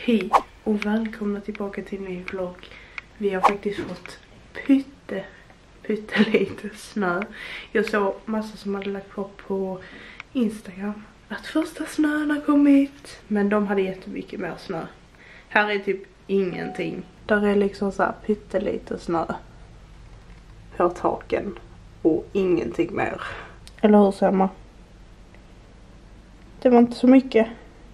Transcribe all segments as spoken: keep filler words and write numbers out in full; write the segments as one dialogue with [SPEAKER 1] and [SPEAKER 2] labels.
[SPEAKER 1] Hej och välkomna tillbaka till en ny vlogg. Vi har faktiskt fått pytte, pytte lite snö. Jag såg massa som hade lagt upp på Instagram att första snön har kommit. Men de hade jättemycket mer snö. Här är typ ingenting. Där är liksom så här pytte lite snö på taken och ingenting mer. Eller hur, Selma? Det var inte så mycket.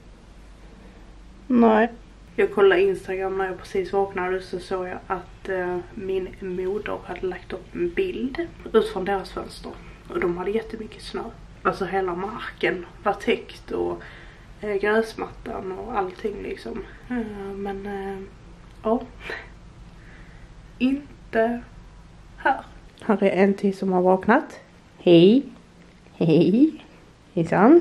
[SPEAKER 1] Nej. Jag kollade Instagram när jag precis vaknade, så såg jag att eh, min moder hade lagt upp en bild ut från deras fönster. Och de hade jättemycket snö. Alltså hela marken var täckt och eh, gräsmattan och allting liksom. Eh, men eh, ja, inte här. Här är en till som har vaknat. Hej. Hej. Hejsan.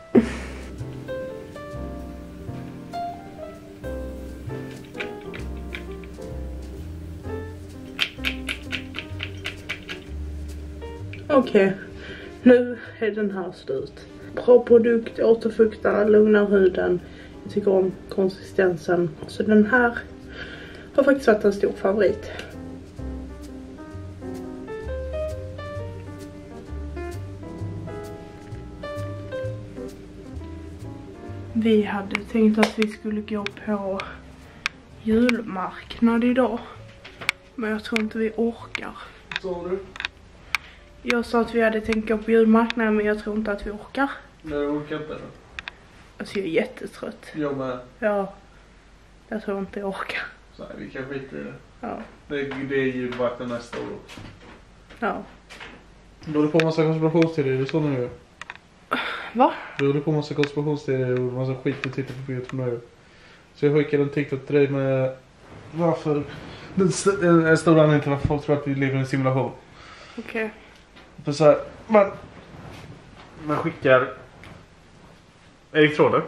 [SPEAKER 1] Okej, okay. Nu är den här slut. Bra produkt, återfuktar, lugnar huden. Jag tycker om konsistensen. Så den här har faktiskt varit en stor favorit. Vi hade tänkt att vi skulle gå på julmarknad idag. Men jag tror inte vi orkar.
[SPEAKER 2] Så du?
[SPEAKER 1] Jag sa att vi hade tänkt gå på julmarknaden, men jag tror inte att vi orkar.
[SPEAKER 2] Nej, jag orkar inte.
[SPEAKER 1] Alltså jag är jättetrött.
[SPEAKER 2] Jag med.
[SPEAKER 1] Ja, jag tror inte jag orkar.
[SPEAKER 2] Så nej, vi kan skita i det.
[SPEAKER 1] Ja.
[SPEAKER 2] Det, det är julmarknaden nästa år.
[SPEAKER 1] Ja.
[SPEAKER 2] Du håller på med massa konspirationsteorier, det är så nu.
[SPEAKER 1] Va?
[SPEAKER 2] Du håller på med massa konspirationsteorier och massa skit och tittar på YouTube nu. Så jag skickade en TikTok till dig med varför den st en stor anledning till varför folk tror att vi lever i en simulation.
[SPEAKER 1] Okej. Okay.
[SPEAKER 2] För så här, man, man skickar elektroder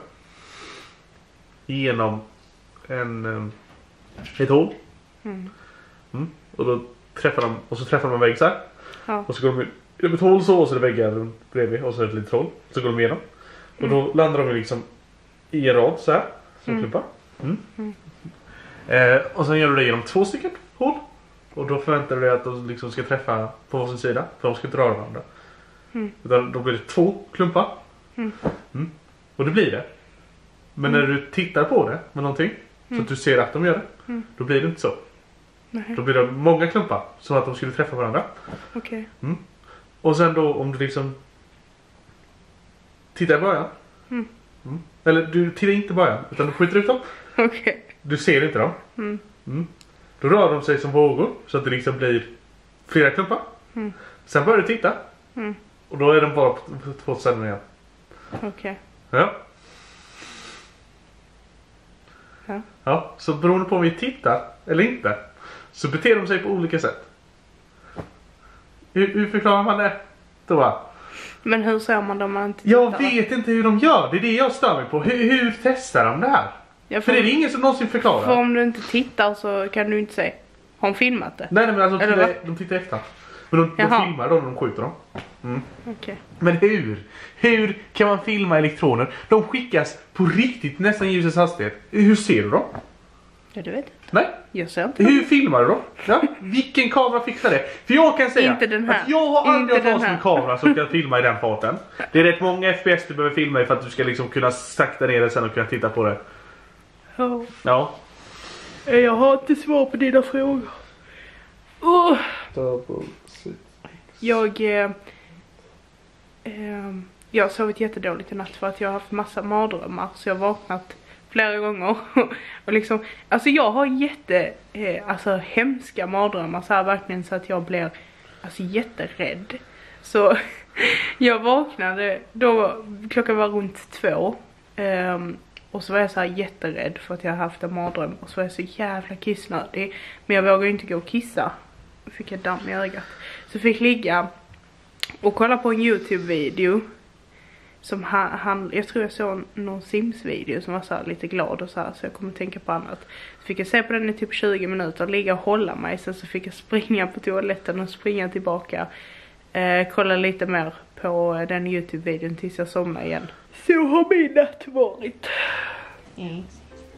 [SPEAKER 2] genom en, ett hål. Mm. Mm. Och då träffar de, och så träffar de en vägg så här. Ja. Och så går de genom ett hål så, och så är det väggar runt bredvid och så är det ett litet hål. Så går de igenom. Och då mm. landar de liksom i en rad så här, som mm. klumpar. Mm. Mm. Eh, och sen gör du det genom två stycken hål. Och då förväntar du dig att de liksom ska träffa på varsin sida. För de ska inte röra varandra. Mm. Utan då blir det två klumpar. Mm. Mm. Och det blir det. Men mm. när du tittar på det med någonting. Mm. Så att du ser att de gör det. Mm. Då blir det inte så. Nej. Då blir det många klumpar. Så att de skulle träffa varandra.
[SPEAKER 1] Okej. Okay.
[SPEAKER 2] Mm. Och sen då om du liksom tittar i början. Mm. Mm. Eller du tittar inte i början. Utan du skjuter ut dem.
[SPEAKER 1] Okej. Okay.
[SPEAKER 2] Du ser inte dem. Mm. Mm. Då rör de sig som vågor så att det liksom blir flera klumpar. Mm. Sen börjar du titta. Mm. Och då är de bara på två ställen igen.
[SPEAKER 1] Okej. Okay.
[SPEAKER 2] Ja.
[SPEAKER 1] Ja.
[SPEAKER 2] Ja, så beroende på om vi tittar eller inte så beter de sig på olika sätt. Hur, hur förklarar man det då?
[SPEAKER 1] Men hur ser man det om man inte tittar?
[SPEAKER 2] Jag vet inte hur de gör. Det är det jag stör mig på. Hur, hur testar de det här? Ja, för, för det är det ingen som någonsin förklarar.
[SPEAKER 1] För om du inte tittar så kan du inte se. Har de filmat det?
[SPEAKER 2] Nej, nej men alltså de tittar, de tittar efter. Men de, de filmar dem när de skjuter dem. Mm.
[SPEAKER 1] Okay.
[SPEAKER 2] Men hur? Hur kan man filma elektroner? De skickas på riktigt nästan ljusets hastighet. Hur ser du dem?
[SPEAKER 1] Ja, du vet inte.
[SPEAKER 2] Nej.
[SPEAKER 1] Jag ser inte.
[SPEAKER 2] Hur filmar du dem? Ja? Vilken kamera fixar det? För jag kan säga
[SPEAKER 1] inte den här.
[SPEAKER 2] att jag har aldrig haft en kamera som kan filma i den farten. Det är rätt många F P S du behöver filma i för att du ska liksom kunna sakta ner det sen och kunna titta på det.
[SPEAKER 1] Oh.
[SPEAKER 2] Ja.
[SPEAKER 1] Jag har inte svar på dina frågor. Oh. Jag eh, eh, Jag har sovit jättedåligt i natt för att jag har haft massa mardrömmar. Så jag har vaknat flera gånger. Och liksom, alltså jag har jätte eh, alltså hemska mardrömmar så här verkligen, så att jag blir alltså jätterädd. Så jag vaknade då, klockan var runt två. Eh, Och så var jag så här jätterädd för att jag hade haft en mardröm. Och så var jag så jävla kissnödig. Men jag vågade inte gå och kissa. Fick jag damm i ögat. Så fick ligga och kolla på en YouTube-video. Som han, han, jag tror jag såg någon Sims-video som var så här lite glad och så här. Så jag kommer tänka på annat. Så fick jag se på den i typ tjugo minuter. Ligga och hålla mig. Sen så fick jag springa på toaletten och springa tillbaka. Eh, kolla lite mer på den YouTube-videon tills jag somnade igen. Så har min natt varit. Mm.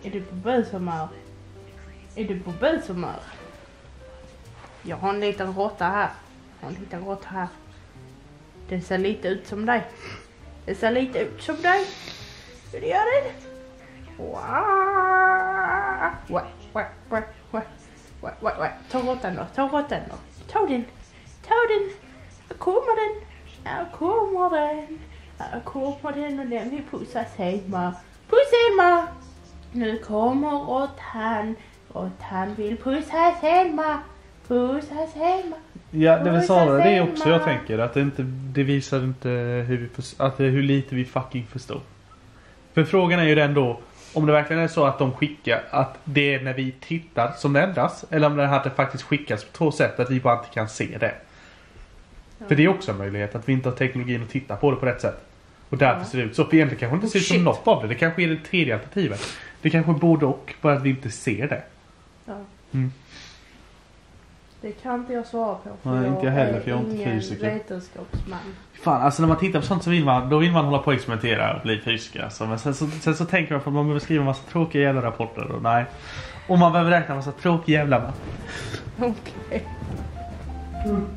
[SPEAKER 1] Är du på bushumör? Är du på bushumör? Jag har en liten råtta här. Jag har en liten råtta här. Den ser lite ut som dig. Det ser lite ut som dig. Hur det gör det? Wow. Wow, wow, wow, wow. Wow, wow, wow. Ta råttan då, ta råttan då. Ta den, ta den. Här kommer den. Här kommer den. Här kommer den och den vill pussas hemma. Puss hemma. Nu kommer råttan. Råttan vill pussas hemma. Pussas hemma.
[SPEAKER 3] Ja, det är väl snarare det också jag tänker. Att det, inte, det visar inte hur, vi, att det, hur lite vi fucking förstår. För frågan är ju den då, om det verkligen är så att de skickar, att det är när vi tittar som det ändras. Eller om det hade faktiskt skickats på två sätt, att vi bara inte kan se det. Ja. För det är också en möjlighet, att vi inte har teknologin att titta på det på rätt sätt. Och därför ja. ser det ut så. För egentligen kanske inte oh, ser ut som något av det. Det kanske är det tredje alternativet. Det kanske är både och, bara att vi inte ser det.
[SPEAKER 1] Ja.
[SPEAKER 3] Mm.
[SPEAKER 1] Det kan inte jag svara på. För
[SPEAKER 3] Nej,
[SPEAKER 1] jag
[SPEAKER 3] inte heller, för jag är inte
[SPEAKER 1] ingen
[SPEAKER 3] fysiker.
[SPEAKER 1] vetenskapsman.
[SPEAKER 3] Fan, alltså när man tittar på sånt så vill man, då vill man hålla på och experimentera och bli fysiker. Alltså, men sen så, sen så tänker man på att man behöver skriva en massa tråkiga jävla rapporter. Och nej. Och man behöver räkna en massa tråkiga jävla man.
[SPEAKER 1] Okej. Okay. Mm.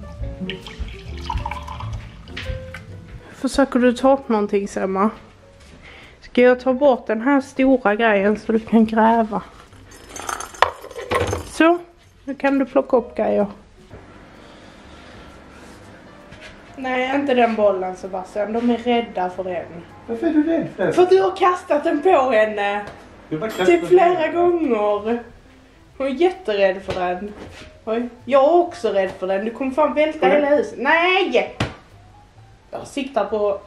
[SPEAKER 1] Försöker du ta upp någonting, Semma? Ska jag ta bort den här stora grejen så du kan gräva? Så, nu kan du plocka upp grejer. Nej, inte den bollen, Sebastian. De är rädda för den.
[SPEAKER 2] Varför är du rädd för den?
[SPEAKER 1] För att du har kastat den på henne. Typ flera gånger. Hon är jätterädd för den. Oj. Jag är också rädd för den. Du kommer fan välta mm. hela huset. Nej! Jag siktar på...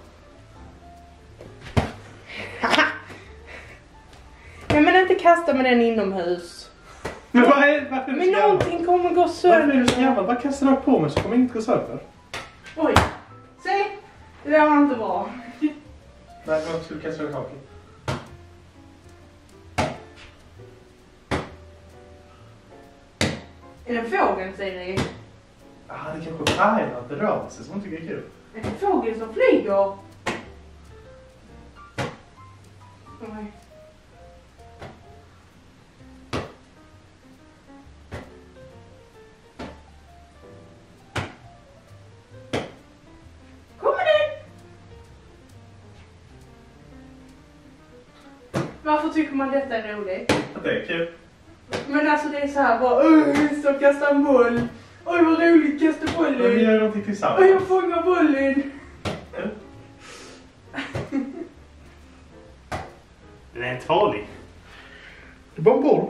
[SPEAKER 1] Nej, men inte kasta med den inomhus.
[SPEAKER 2] Men vad är, varför är
[SPEAKER 1] Men någonting kommer gå sönder.
[SPEAKER 2] Varför är du så jävla? Bara kasta rakt på mig så kommer inte gå sönder.
[SPEAKER 1] Oj. Se. Det där var inte bra.
[SPEAKER 2] Nej, varför ska du kasta rakt haken?
[SPEAKER 1] Är det en fågel, säger ni?
[SPEAKER 2] Ja, ah, det kanske är färgen att det rör sig som tycker det är kul.
[SPEAKER 1] Är det en fågel som flyger? Oj. Varför tycker man detta är roligt?
[SPEAKER 2] Att det är kul.
[SPEAKER 1] Men alltså det är så här bara, öh, så kasta en boll. Oj, vad roligt, kasta bollen.
[SPEAKER 2] Men vi gör någonting tillsammans.
[SPEAKER 1] Oj, jag fångar bollen.
[SPEAKER 2] Ja. Den är inte farlig. Det är bara en boll.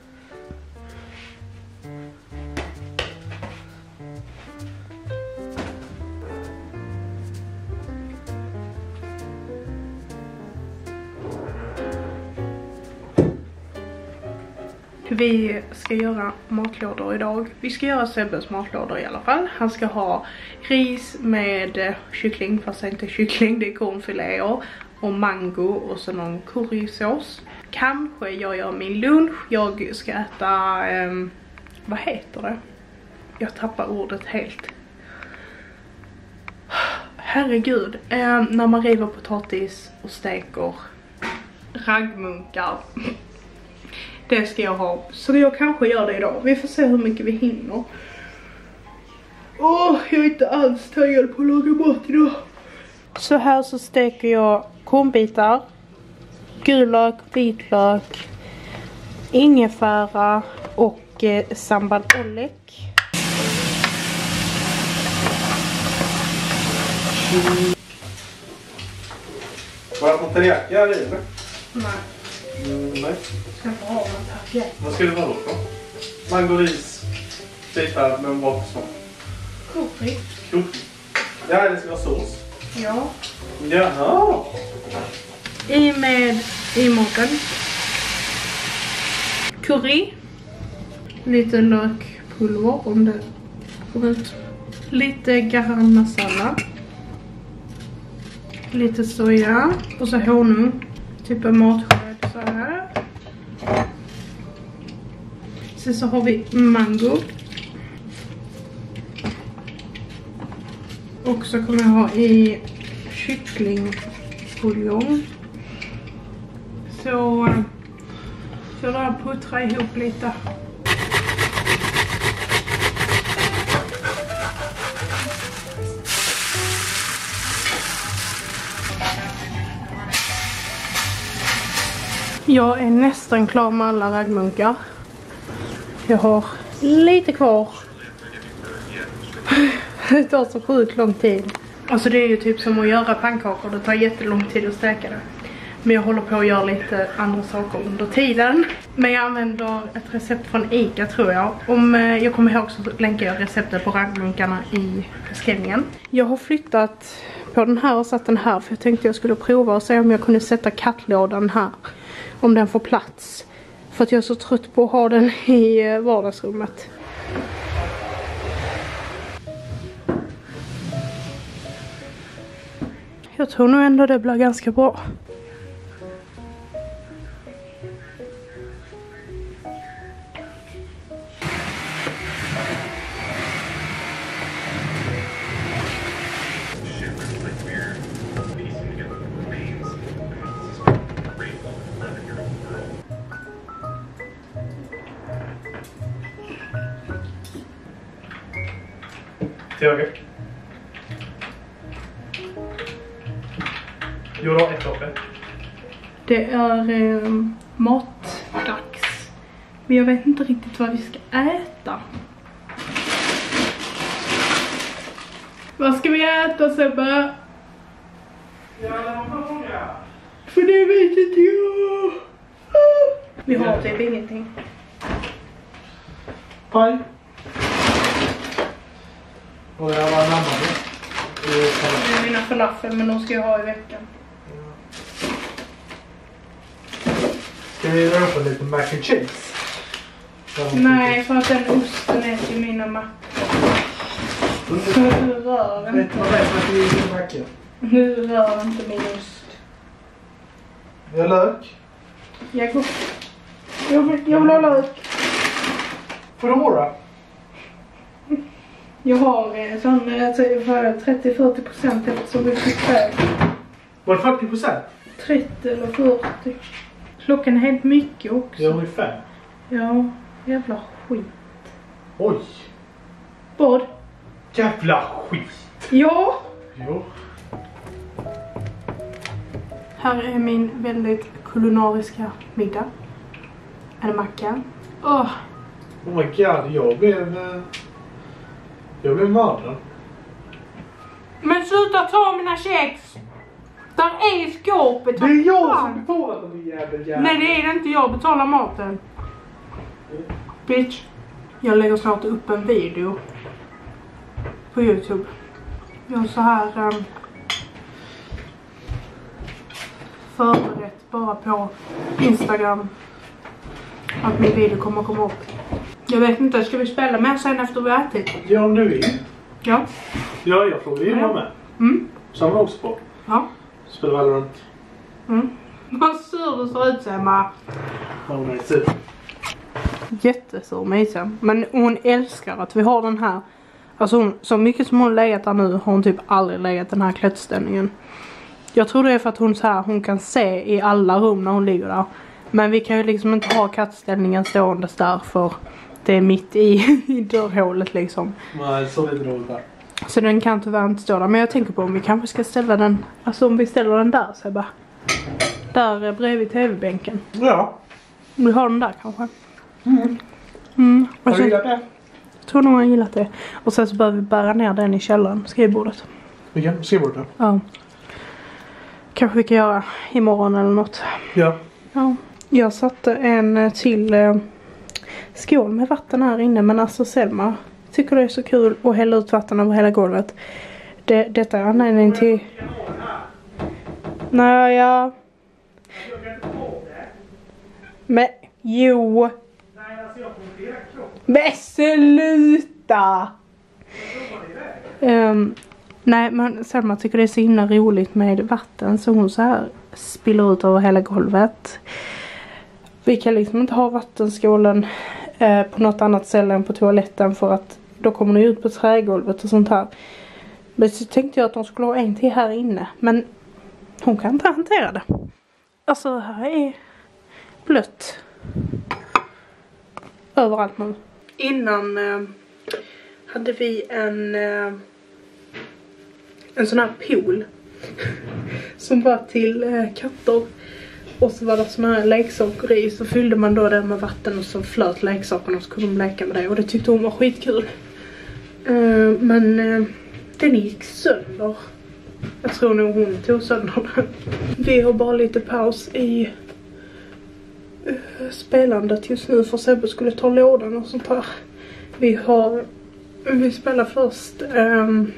[SPEAKER 1] Vi ska göra matlådor idag. Vi ska göra Sebbes matlådor i alla fall. Han ska ha ris med kyckling, fast det är inte kyckling, det är kornfiléer och mango och så någon currysås. Kanske jag gör min lunch. Jag ska äta, um, vad heter det? Jag tappar ordet helt. Herregud, um, när man river potatis och steker raggmunkar. Det ska jag ha. Så jag kanske gör det idag. Vi får se hur mycket vi hinner. Åh, jag är inte alls taggad på att laga mat idag. Så här så steker jag kornbitar, gul lök, vitlök, ingefära och eh, sambal ollek.
[SPEAKER 2] Var det någon teriyaki här i?
[SPEAKER 1] Nej.
[SPEAKER 2] Mm, nej.
[SPEAKER 1] Ska få ha en teriyaki.
[SPEAKER 2] Vad ska det vara då? Mango, ris, bitar med en bak smak.
[SPEAKER 1] Curry.
[SPEAKER 2] Curry. Ja, det ska vara sås.
[SPEAKER 1] Ja.
[SPEAKER 2] Jaha.
[SPEAKER 1] I med i maten. Curry. Lite lökpulver om det går ut. Lite garam masala. Lite soja. Och så honung. Typ en matsked så här. Sen så har vi mango. Och så kommer jag ha i kycklingbuljong. Så sitter där och puttrar ihop lite. Jag är nästan klar med alla raggmunkar. Jag har lite kvar. Det tar så sjukt lång tid. Alltså det är ju typ som att göra pannkakor. Det tar jättelång tid att steka det. Men jag håller på att göra lite andra saker under tiden. Men jag använder ett recept från Ica tror jag. Om jag kommer ihåg så länkar jag receptet på raggmunkarna i beskrivningen. Jag har flyttat på den här och satt den här. För jag tänkte jag skulle prova och se om jag kunde sätta kattlådan här. Om den får plats. För att jag är så trött på att ha den i vardagsrummet. Jag tror nog ändå det blir ganska bra.
[SPEAKER 3] Till höger. Jo då, ett kaffe.
[SPEAKER 1] Det är eh, matdags. Men jag vet inte riktigt vad vi ska äta. Vad ska vi äta, Sebbe?
[SPEAKER 3] Ja, det var många.
[SPEAKER 1] För det vet inte jag. Vi har typ ingenting.
[SPEAKER 3] Paj. Och jag var närmare.
[SPEAKER 1] Det är mina falafel, men de ska jag ha i veckan.
[SPEAKER 3] Ska vi röra lite mac and cheese?
[SPEAKER 1] Nej, för att den osten är till mina mackor. Nu rör
[SPEAKER 3] Vet du vad det är för att det är lite macka?
[SPEAKER 1] Nu rör inte min ost.
[SPEAKER 3] Vi har lök.
[SPEAKER 1] Jag går. Jag vill, jag vill ha lök.
[SPEAKER 3] Får du håra?
[SPEAKER 1] Jag har en sån för trettio till fyrtio procent eftersom vi fick väg.
[SPEAKER 3] Var det fyrtio procent?
[SPEAKER 1] trettio eller fyrtio. Klockan är helt mycket också.
[SPEAKER 3] Ja, ungefär.
[SPEAKER 1] Ja, jävla skit.
[SPEAKER 3] Oj.
[SPEAKER 1] Vad?
[SPEAKER 3] Jävla skit.
[SPEAKER 1] Ja.
[SPEAKER 3] Jo.
[SPEAKER 1] Här är min väldigt kulinariska middag. En macka. Åh.
[SPEAKER 3] Oh my god, jag blev... Eh, jag blev mördad.
[SPEAKER 1] Men sluta ta mina kex! Där är i skåpet.
[SPEAKER 3] Det är jag
[SPEAKER 1] fan?
[SPEAKER 3] som betalar den jäveln. jäveln.
[SPEAKER 1] Nej, det är det inte. Jag betalar maten. Mm. Bitch. Jag lägger snart upp en video på YouTube. Jag har så här um, förberett bara på Instagram att min video kommer komma upp. Jag vet inte, ska vi spela med sen efter vi har ätit?
[SPEAKER 3] Ja, om du vill.
[SPEAKER 1] Ja.
[SPEAKER 3] Ja, jag får ju vara med.
[SPEAKER 1] Mm.
[SPEAKER 3] Samma också på.
[SPEAKER 1] Ja.
[SPEAKER 3] Spelar Valorant.
[SPEAKER 1] Mm. Vad sur du ser ut, Semma.
[SPEAKER 3] Hon är sur.
[SPEAKER 1] Jättesur Misa. Men hon älskar att vi har den här. Alltså hon, så mycket som hon legat där nu har hon typ aldrig legat den här klättställningen. Jag tror det är för att hon så här, hon kan se i alla rum när hon ligger där. Men vi kan ju liksom inte ha kattställningen stående där för det är mitt i, i dörrhålet liksom.
[SPEAKER 3] Nej, så är det roligt där.
[SPEAKER 1] Så den kan tyvärr inte stå där. Men jag tänker på om vi kanske ska ställa den, alltså om vi ställer den där så bara. Där bredvid tv-bänken.
[SPEAKER 3] Ja.
[SPEAKER 1] Vi har den där kanske.
[SPEAKER 3] Mm.
[SPEAKER 1] Mm.
[SPEAKER 3] Har
[SPEAKER 1] Och
[SPEAKER 3] du
[SPEAKER 1] så,
[SPEAKER 3] gillat det?
[SPEAKER 1] jag tror nog jag har gillat det. Och sen så behöver vi bära ner den i källaren, skrivbordet.
[SPEAKER 3] Vilken? Skrivbordet?
[SPEAKER 1] Ja. Kanske vi kan göra imorgon eller något.
[SPEAKER 3] Ja.
[SPEAKER 1] Ja. Jag satte en till eh, skål med vatten här inne. Men alltså Selma tycker det är så kul att hälla ut vatten över hela golvet. Det, detta är anledning till... Nej, ja. Men, jo. Men sluta! Um, nej, men Selma tycker det är så himla roligt med vatten. Så hon så här spiller ut över hela golvet. Vi kan liksom inte ha vattenskålen eh, på något annat ställe än på toaletten. För att då kommer det ut på trägolvet och sånt här. Men så tänkte jag att de skulle ha en till här inne. Men hon kan inte hantera det. Alltså det här är blött. överallt nu. Innan eh, hade vi en eh, en sån här pool som var till eh, katter. Och så var det såna här leksaker i, så fyllde man då den med vatten och så flöt leksakerna och så kunde de leka med det. Och det tyckte hon var skitkul. Uh, men uh, den gick sönder. Jag tror nog hon tog sönder den. Vi har bara lite paus i uh, spelandet just nu för Sebbe skulle ta lådan och sånt här. Vi har, vi spelar först um,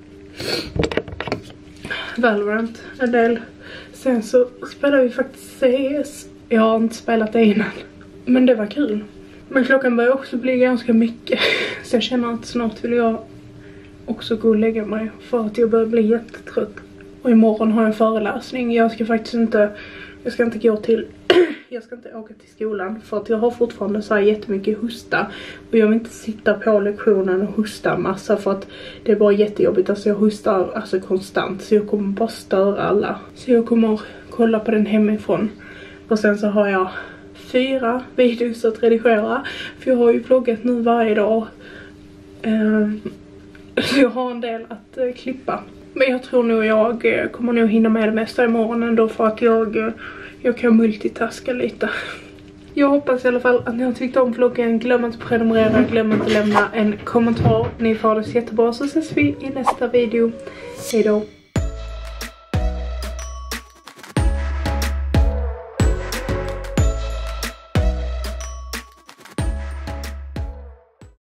[SPEAKER 1] Valorant en del. Sen så spelar vi faktiskt C S. Jag har inte spelat det innan. Men det var kul. Men klockan börjar också bli ganska mycket. Så jag känner att snart vill jag också gå och lägga mig. För att jag börjar bli jättetrött. Och imorgon har jag en föreläsning. Jag ska faktiskt inte... Jag ska inte gå till... Jag ska inte åka till skolan. För att jag har fortfarande så här jättemycket hosta. Och jag vill inte sitta på lektionen och hosta massa. För att det är bara jättejobbigt. Alltså jag hostar alltså konstant. Så jag kommer bara störa alla. Så jag kommer kolla på den hemifrån. Och sen så har jag fyra videos att redigera. För jag har ju vloggat nu varje dag. Um, så jag har en del att uh, klippa. Men jag tror nog jag uh, kommer nog hinna med det mesta imorgon ändå. För att jag... Uh, Jag kan multitaska lite. Jag hoppas i alla fall att ni har tyckt om vloggen. Glöm inte att prenumerera. Glöm inte att lämna en kommentar. Ni får det så jättebra. Så ses vi i nästa video. Hej då.